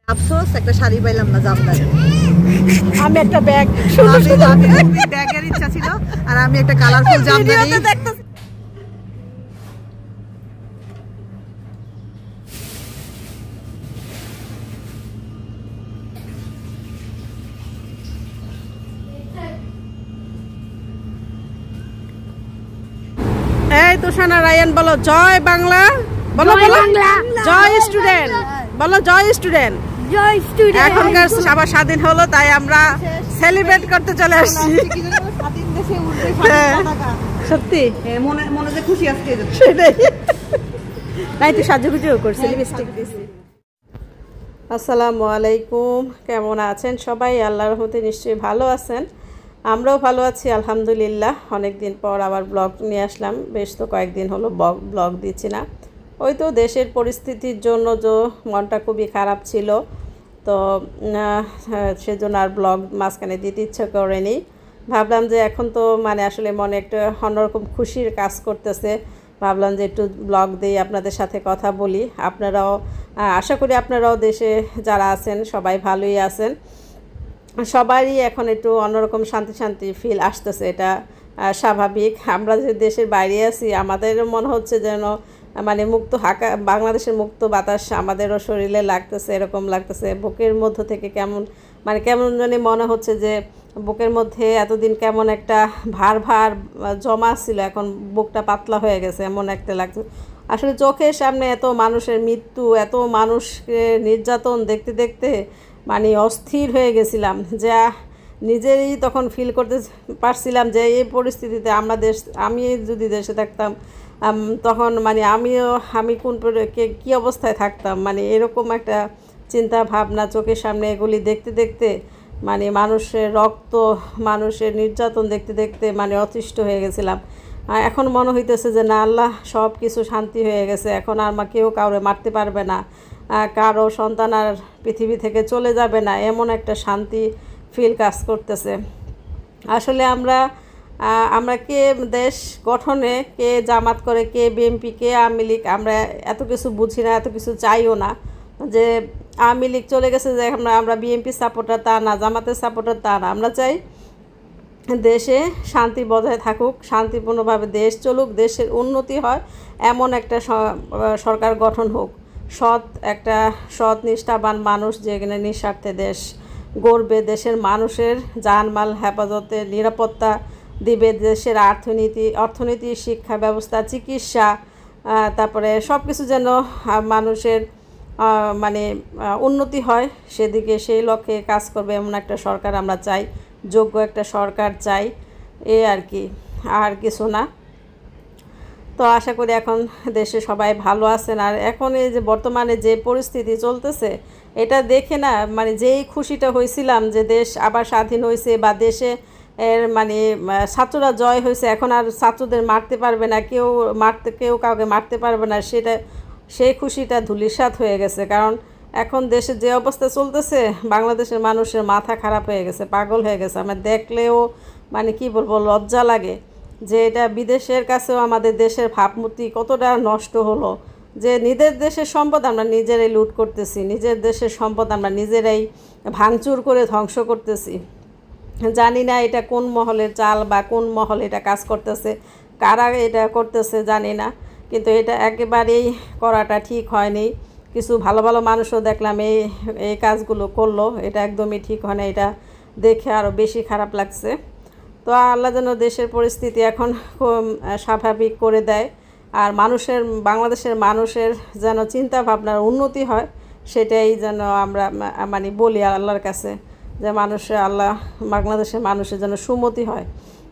আফসোস একটা শাড়ি পাইলাম না জামদানি। আমি একটা ব্যাগ ব্যাগের ইচ্ছা ছিল আর আমি একটা কালারফুল জামদানি দেখতেছি। এই তুষানা রায়ান বলো জয় বাংলা, বলো বলো জয় স্টুডেন্ট, বলো জয় স্টুডেন্ট। জয় স্টুডেন্ট। এখনকার আবার স্বাধীন হলো তাই আমরা সেলিব্রেট করতে চলে আসছি। সত্যি মনে মনে যে খুশি আজকে সেটাই। তাই তো সাজুগুজু করছি, লিপস্টিক দিছি। আসসালামু আলাইকুম, কেমন আছেন সবাই? আল্লাহর রহমতে নিশ্চয়ই ভালো আছেন। আমরাও ভালো আছি আলহামদুলিল্লাহ। অনেক দিন পর আবার ব্লগ নিয়ে আসলাম, বেশ তো কয়েকদিন হলো ব্লগ দিচ্ছি না। ওই তো দেশের পরিস্থিতির জন্য যে মনটা খুবই খারাপ ছিল, তো সেজন্য আর ব্লগ মাঝখানে দিতে ইচ্ছা করেনি। ভাবলাম যে এখন তো মানে আসলে মনে একটা অন্যরকম খুশির কাজ করতেছে, ভাবলাম যে একটু ব্লগ দিই, আপনাদের সাথে কথা বলি। আপনারাও আশা করি আপনারাও দেশে যারা আছেন সবাই ভালোই আছেন। সবারই এখন একটু অন্যরকম শান্তি শান্তি ফিল আসতেছে, এটা স্বাভাবিক। আমরা যে দেশের বাইরে আছি আমাদেরও মনে হচ্ছে যেন মানে মুক্ত বাংলাদেশের মুক্ত বাতাস আমাদেরও শরীরে লাগতেছে, এরকম লাগতেছে। বুকের মধ্য থেকে কেমন মানে কেমন জানি মনে হচ্ছে যে বুকের মধ্যে এতদিন কেমন একটা ভার জমা ছিল, এখন বুকটা পাতলা হয়ে গেছে, এমন একটা লাগছে। আসলে চোখের সামনে এত মানুষের মৃত্যু, এত মানুষকে নির্যাতন দেখতে দেখতে মানে অস্থির হয়ে গেছিলাম, যা নিজেরই তখন ফিল করতে পারছিলাম যে এই পরিস্থিতিতে আমি যদি দেশে থাকতাম তখন মানে আমি কোন কী অবস্থায় থাকতাম, মানে এরকম একটা চিন্তা ভাবনা চোখের সামনে এগুলি দেখতে দেখতে মানে মানুষের রক্ত, মানুষের নির্যাতন দেখতে দেখতে মানে অতিষ্ঠ হয়ে গেছিলাম। এখন মনে হইতেছে যে না, আল্লাহ সব কিছু শান্তি হয়ে গেছে, এখন আর কেউ কাউরে মারতে পারবে না, কারো সন্তান আর পৃথিবী থেকে চলে যাবে না, এমন একটা শান্তি ফিল কাজ করতেছে। আসলে আমরা কে দেশ গঠনে, কে জামাত করে, কে বিএনপি, কে আওয়ামী লীগ, আমরা এত কিছু বুঝি না, এত কিছু চাইও না। যে আওয়ামী লীগ চলে গেছে যে আমরা বিএনপি সাপোর্টার তা না, জামাতের সাপোর্টার তা না, আমরা চাই দেশে শান্তি বজায় থাকুক, শান্তিপূর্ণভাবে দেশ চলুক, দেশের উন্নতি হয়, এমন একটা সরকার গঠন হোক। সৎ নিষ্ঠাবান মানুষ যেখানে নিঃস্বার্থে দেশ গড়বে, দেশের মানুষের জানমাল হেফাজতে নিরাপত্তা দিবে, দেশের অর্থনীতি, শিক্ষা ব্যবস্থা, চিকিৎসা, তারপরে সব কিছু যেন মানুষের মানে উন্নতি হয়, সেদিকে সেই লক্ষ্যে কাজ করবে এমন একটা সরকার আমরা চাই, যোগ্য একটা সরকার চাই, আর কি, আর কিছু না। তো আশা করি এখন দেশে সবাই ভালো আছেন। আর এখন এই যে বর্তমানে যে পরিস্থিতি চলতেছে এটা দেখে না মানে যেই খুশিটা হয়েছিলাম যে দেশ আবার স্বাধীন হয়েছে বা দেশে মানে ছাত্ররা জয় হয়েছে, এখন আর ছাত্রদের মারতে পারবে না, কেউ কাউকে মারতে পারবে না, সেই খুশিটা ধূলিসাৎ হয়ে গেছে। কারণ এখন দেশে যে অবস্থা চলতেছে বাংলাদেশের মানুষের মাথা খারাপ হয়ে গেছে, পাগল হয়ে গেছে। আমার দেখলেও মানে কি বলবো, লজ্জা লাগে যে এটা বিদেশের কাছেও আমাদের দেশের ভাবমূর্তি কতটা নষ্ট হলো, যে নিজের দেশের সম্পদ আমরা নিজেরাই লুট করতেছি, নিজের দেশের সম্পদ আমরা নিজেরাই ভাঙচুর করে ধ্বংস করতেছি। জানি না এটা কোন মহলের চাল বা কোন মহল এটা কাজ করতেছে, কারা এটা করতেছে জানি না, কিন্তু এটা একেবারেই করাটা ঠিক হয়নি। কিছু ভালো ভালো মানুষও দেখলাম এই কাজগুলো করলো, এটা একদমই ঠিক হয় না, এটা দেখে আরও বেশি খারাপ লাগছে। তো আল্লাহ যেন দেশের পরিস্থিতি এখন স্বাভাবিক করে দেয়, আর বাংলাদেশের মানুষের যেন চিন্তা ভাবনার উন্নতি হয়, সেটাই যেন আমরা মানে বলি আল্লাহর কাছে, যে বাংলাদেশের মানুষের যেন সুমতি হয়,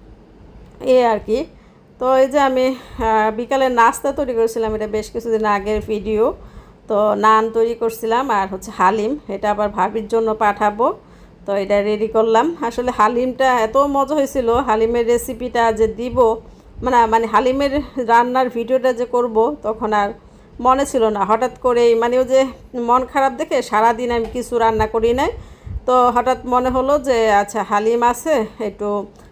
আর কি। তো এই যে আমি বিকালে নাস্তা তৈরি করেছিলাম, এটা বেশ কিছুদিন আগের ভিডিও। তো নান তৈরি করছিলাম আর হচ্ছে হালিম, এটা আবার ভাবির জন্য পাঠাবো, তো এটা রেডি করলাম। আসলে হালিমটা এত মজা হয়েছিল, হালিমের রেসিপিটা যে দিব মানে হালিমের রান্নার ভিডিওটা যে করব তখন আর মনে ছিল না, হঠাৎ করেই মানে ও যে মন খারাপ দেখে সারাদিন আমি কিছু রান্না করি নাই, তো হঠাৎ মনে হলো যে আচ্ছা হালিম আছে, একটু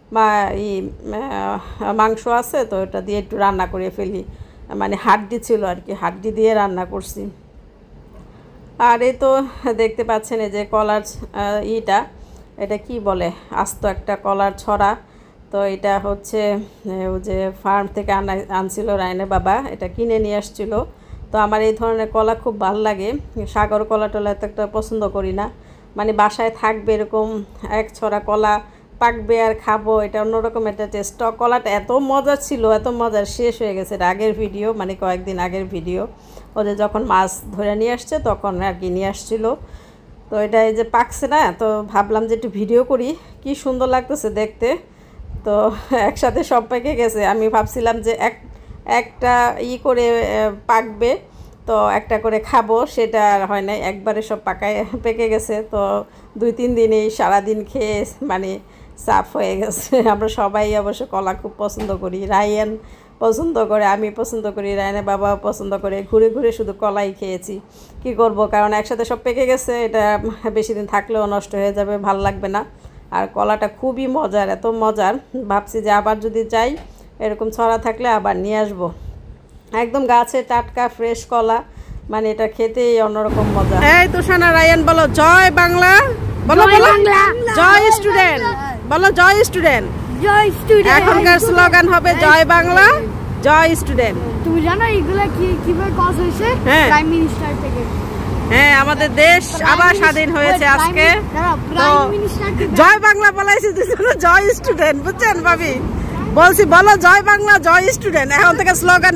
মাংস আছে, তো এটা দিয়ে একটু রান্না করে ফেলি, মানে হাড্ডি ছিল আর কি, হাড্ডি দিয়ে রান্না করছি। আর এই তো দেখতে পাচ্ছেন এই যে কলার এটা কি বলে, আস্ত একটা কলার ছড়া। তো এটা হচ্ছে ও যে ফার্ম থেকে আনছিল রায়নের বাবা, এটা কিনে নিয়ে আসছিল। তো আমার এই ধরনের কলা খুব ভালো লাগে। সাগর কলা টলা এত একটা পছন্দ করি না, মানে বাসায় থাকবে এরকম এক ছড়া কলা পাকবে আর খাবো, এটা অন্যরকম একটা টেস্ট। কলাটা এত মজার ছিল, এত মজার, শেষ হয়ে গেছে। এটা আগের ভিডিও, মানে কয়েকদিন আগের ভিডিও। ওদের যখন মাছ ধরে নিয়ে আসছে তখন আর কি নিয়ে আসছিলো। তো এটা এই যে পাকছে না, তো ভাবলাম যে একটু ভিডিও করি, কি সুন্দর লাগতেছে দেখতে। তো একসাথে সব পেকে গেছে। আমি ভাবছিলাম যে একটা করে পাকবে, তো একটা করে খাবো, সেটা আর হয় নাই, একবারে সব পেকে গেছে। তো 2-3 দিনেই সারাদিন খেয়ে মানে সাফ হয়ে গেছে। আমরা সবাই অবশ্য কলা খুব পছন্দ করি, রায়ান পছন্দ করে, আমি পছন্দ করি, রায়ানের বাবা পছন্দ করে। ঘুরে ঘুরে শুধু কলাই খেয়েছি, কি করব, কারণ একসাথে সব পেকে গেছে, এটা বেশি দিন থাকলেও নষ্ট হয়ে যাবে, ভাল লাগবে না। আর কলাটা খুবই মজার, এত মজার, ভাবছি যে আবার যদি যাই এরকম ছড়া থাকলে আবার নিয়ে আসবো। একদম গাছে টাটকা ফ্রেশ কলা, মানে এটা খেতেই অন্যরকম মজা। এই তুষানা, রায়ান বলো জয় বাংলা, বলো বলো জয় স্টুডেন্ট, বলো জয় স্টুডেন্ট। জয় স্টুডেন্ট। এখনকার স্লোগান হবে জয় বাংলা জয় স্টুডেন্ট। তুমি জানো এগুলা কিভাবে কজ হয়েছে? প্রাইম মিনিস্টার থেকে। হ্যাঁ, আমাদের দেশ আবার স্বাধীন হয়েছে আজকে। জয় বাংলা বলাইছি, জয় স্টুডেন্ট, বুঝছেন ভাবি? বলছি বলো জয় বাংলা জয় স্টুডেন্ট। এখন থেকে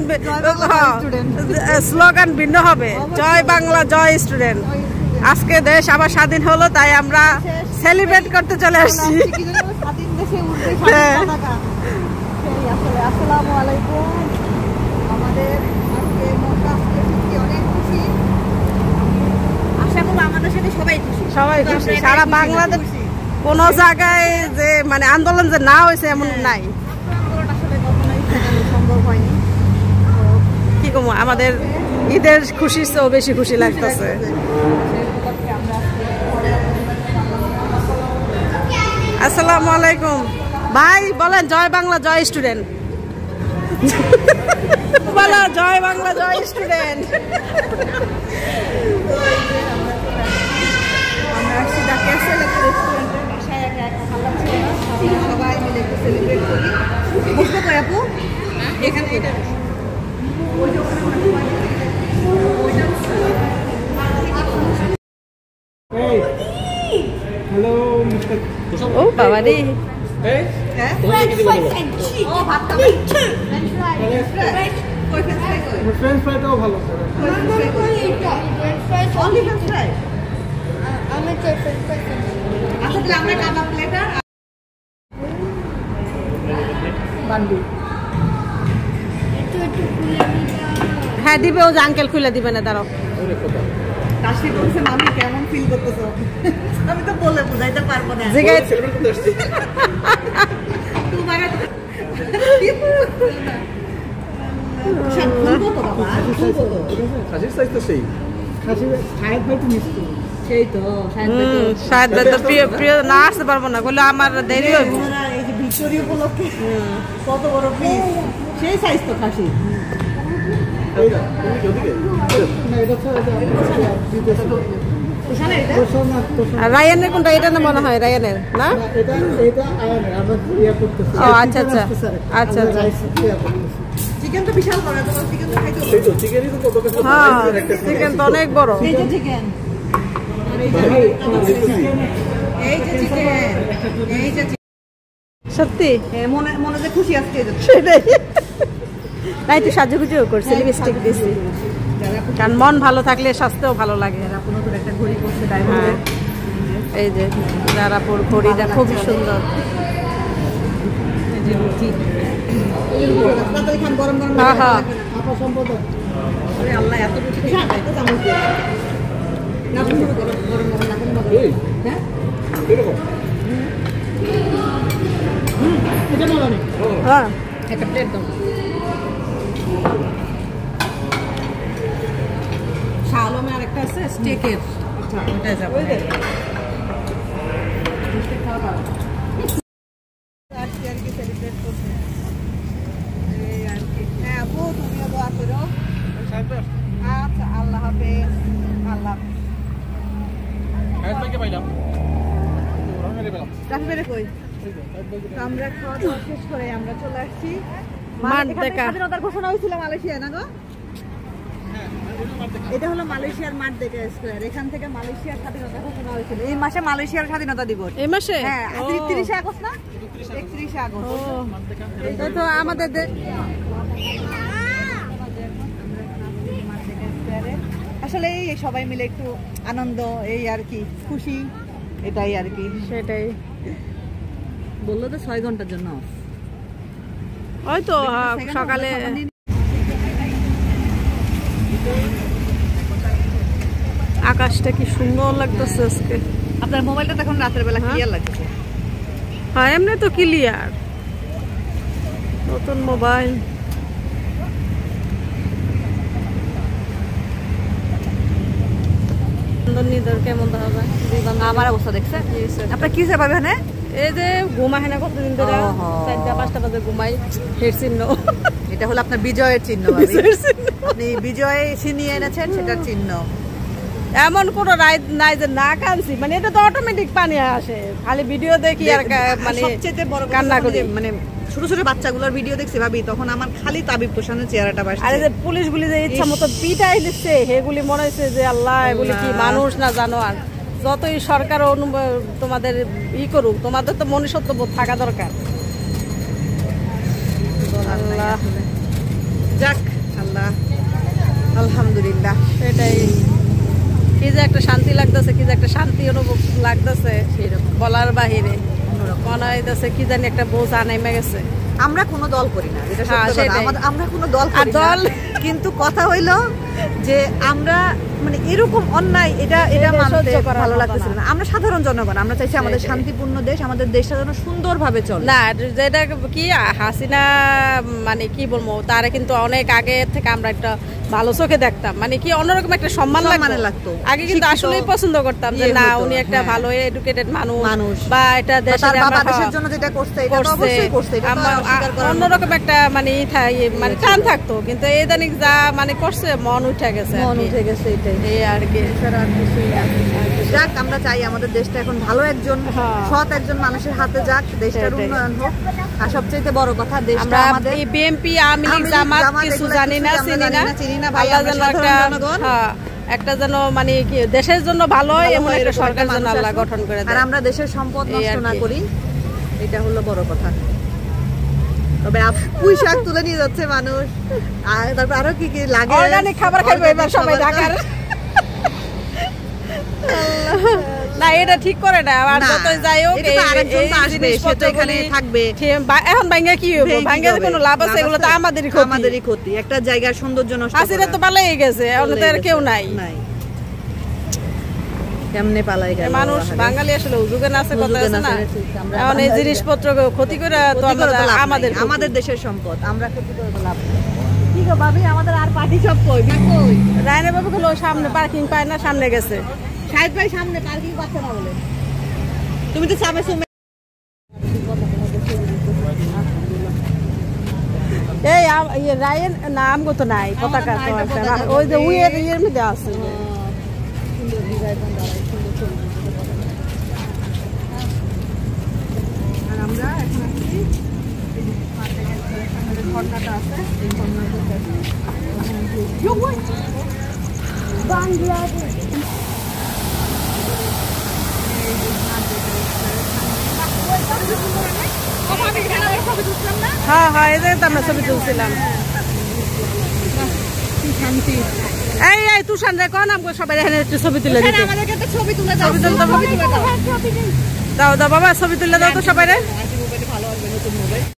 স্লোগান ভিন্ন হবে, জয় বাংলা জয় স্টুডেন্ট। আজকে দেশ আবার স্বাধীন হলো, তাই আমরা সেলিব্রেট করতে চলে আসছি। আসসালামু আলাইকুম। আমাদের আজকে মনটা অনেক খুশি, আশা করব আমাদের সাথে সবাই খুশি, সবাই খুশি। সারা বাংলাদেশ কোনো জায়গায় যে মানে আন্দোলন যে না হয়েছে এমন নাই, আসলে কখনোই সম্ভব হয়নি। কি কম, আমাদের ঈদের খুশির চেয়েও বেশি খুশি লাগতেছে। আসসালামু আলাইকুম ভাই, বলেন জয় বাংলা জয় স্টুডেন্ট। বলো জয় বাংলা জয় স্টুডেন্ট। আমরা আসছি ঢাকা রেস্টুরেন্টের বাসায়, একা একা ভালো লাগছে না, সবাই মিলে একটু সেলিব্রেট করি। বসবো তো আপু, এখানে এটা হ্যালো মিস্টার। ও বাবা রে, ফ্রেঞ্চ ফ্রাইটাও ভালো। হ্যাঁ দিবে, ও যে আঙ্কেল খুলে দিবে না, দাঁড়াও। কাশি বলছে মামি কেমন ফিল করতেছো? আমি তো বলে বুঝাইতে পারবো না। খাসির সাইজ তো সেই খাসির সাহেব ভাই তো মিষ্টি, সেই তো শায়দ প্রিয় প্রিয় না আসতে পারবো না, বলে আমার দেরি হইব। এই যে ভিক্টোরিয়া উপলক্ষে কত বড় পিস, সেই সাইজ তো খাসি। রায়ানের কোনটা? এটা না মনে হয় রায়ানের না? ও আচ্ছা আচ্ছা আচ্ছা আচ্ছা। চিকেন তো বিশাল বড়, তো চিকেন তো খাইতে হবে। হ্যাঁ, চিকেন তো অনেক বড়। এই যে চিকেন, এই যে চিকেন, এই যে সত্যি মনে মনে যে খুশি আজকে, সেটাই। তাই তো সাজুগুজুও করছি, লিপস্টিক দিছি, কারণ মন ভালো থাকলে স্বাস্থ্যও ভালো লাগে। একটা ঘড়ি করছে, হ্যাঁ, এই যে দারাপুর ঘড়িটা খুবই সুন্দর। গরম গরম হ্যাঁ হ্যাঁ, আল্লাহ এত রুটি খাইতে চামচ দিয়ে না, শুরু করো গরম গরম না কোন মজা। হ্যাঁ এটা ভালো নেই। হ্যাঁ একটা প্লেট দাও। শালমে আরেকটা আছে স্টেকের, ওটা যাবে। হ্যাঁ আপু, তুমিও দোয়া করো। আচ্ছা, আল্লাহ হাফেজ। আল্লাহ হাফেজ। রাফি ভাইরে কই? তো আমরা খাওয়া দাওয়া শেষ করে আমরা চলে আসছি মাঠ এখান থেকে দেখা। স্বাধীনতার ঘোষণা হয়েছিল মালয়েশিয়া না গো? এটা হলো মালয়েশিয়ার মাঠ দেখা স্কয়ার। এখান থেকে মালয়েশিয়ার স্বাধীনতা ঘোষণা হয়েছিল। এই মাসে মালয়েশিয়ার স্বাধীনতা দিবস। এই মাসে? হ্যাঁ, 31 আগস্ট না? 31 আগস্ট। এটা তো আমাদের আসলে এই সবাই মিলে একটু আনন্দ, এই আর কি, খুশি, এটাই আর কি। সেটাই। বললো তো 6 ঘন্টার জন্য। ওই তো সকালে আকাশটা কি সুন্দর লাগতেছে আজকে। আপনার মোবাইলটা তখন রাতের বেলা ক্লিয়ার লাগছে। হ্যাঁ, এমনি তো ক্লিয়ার। নতুন মোবাইল। কেমন হবে আমার অবস্থা দেখছে আপনার কি পাবে না? এই যে ঘুমায় না কতদিন ধরে, 4টা-5টা বাজে ঘুমাই। হেড চিহ্ন, এটা হলো আপনার বিজয়ের চিহ্ন। আপনি বিজয় ছিনিয়ে এনেছেন, সেটার চিহ্ন। এমন কোন রাইড নাই যে না কাঁদছি, মানে এটা তো অটোমেটিক পানি আসে, খালি ভিডিও দেখি আর মানে সবচেয়ে বড় কান্না করি। মানে ছোট ছোট বাচ্চাগুলোর ভিডিও দেখছি ভাবি, তখন আমার খালি তাবিব হোসেনের চেহারাটা বাসছে। আরে যে পুলিশগুলি যে ইচ্ছা মতো পিটাই দিচ্ছে, সেগুলি মনে হচ্ছে যে আল্লাহ, এগুলি কি মানুষ না জানোয়ার। যতই সরকার তোমাদের করুক, তোমাদের তো মনুষ্যত্ব বোধ থাকা দরকার। আল্লাহ যাক, আল্লাহ আলহামদুলিল্লাহ। সেটাই, কি যে একটা শান্তি লাগতেছে, কি যে একটা শান্তি অনুভব লাগতেছে, বলার বাহিরে। মনে হইতেছে কি জানি একটা বোঝা নেমে গেছে। আমরা কোনো দল করি না, এটা হ্যাঁ, সত্যি কথা। আমরা কোনো দল করি না, কিন্তু কথা হইলো যে আমরা মানে এরকম অন্যায় এটা মানতে ভালো লাগতেছে না। আমরা সাধারণ জনগণ, আমরা চাইছি আমাদের শান্তিপূর্ণ দেশ, আমাদের দেশটা যেন সুন্দরভাবে চলে। না, যেটা কি হাসিনা মানে কি বলবো, তারা কিন্তু অনেক আগে থেকে আমরা একটা ভালো চোখে দেখতাম, মানে কি অন্যরকম একটা সম্মান লাগতো। আগে কিন্তু আসলেই পছন্দ করতাম যে না, উনি একটা ভালো এডুকেটেড মানুষ, বা এটা দেশের জন্য যেটা করছে এটা তো অবশ্যই করছে, এটা তো অস্বীকার করার অন্যরকম একটা মানে মানে টান থাকতো। কিন্তু এই দানিক যা মানে করছে, মন উঠে গেছে, এই আর কি। যাক, আমরা চাই আমাদের দেশটা এখন ভালো একজন সৎ একজন মানুষের হাতে যাক, দেশটার উন্নয়ন হোক। আর সবচেয়ে বড় কথা, দেশটা আমাদের বিএনপি, আওয়ামী লীগ, জামাত কিছু জানি না, চিনি না, ভালো যেন একটা যেন মানে কি দেশের জন্য ভালো হয় এমন একটা সরকার যেন আল্লাহ গঠন করে দেয়, আর আমরা দেশের সম্পদ নষ্ট না করি, এটা হলো বড় কথা। তবে পুঁই শাক তুলে নিয়ে যাচ্ছে মানুষ, আর তারপর আরো কি কি লাগে, অর্গানিক খাবার খাইবো এবার সবাই ঢাকার। না, এটা ঠিক করে না। আর যতই যাই হোক, এখানে থাকবে এখন ভাঙ্গা কি হইব, ভাঙ্গা কোনো লাভ আছে? এগুলো তো আমাদেরই ক্ষতি। একটা জায়গার সৌন্দর্য নষ্ট। আসলে তো পালাই গেছে, এখন তো আর কেউ নাই। কেমনে পালাই গেল মানুষ? বাঙালি আসলে উজুগে না আছে, কথা আছে না। এখন এই জিনিসপত্র ক্ষতি করে তো আমাদের দেশের সম্পদ আমরা ক্ষতি করে লাভ কি গো ভাবি? আমাদের আর পার্টি সব কই রায়না বাবু গুলো সামনে পার্কিং পায় না, সামনে গেছে। সাহেব ভাই সামনে পার্কিং পাচ্ছে না বলে, তুমি তো সামনে এই রায়ের নাম কত নাই পতাকা, তো ওই যে ইয়ের মধ্যে আছে। আর আমরা এখন আসছি ঝর্ণাটা আছে, এই হ্যাঁ হ্যাঁ, এই জায়গায় তো আমরা ছবি তুলছিলাম। শান্তি। এই তুষান রে কোন আমগো সবাই এখানে একটু ছবি তুলে দিতে, আমাদেরকে একটা ছবি তুলে দাও, দাও দাও বাবা, ছবি তুলে দাও তো সবাই রে। ভালো হবে নতুন মোবাইল।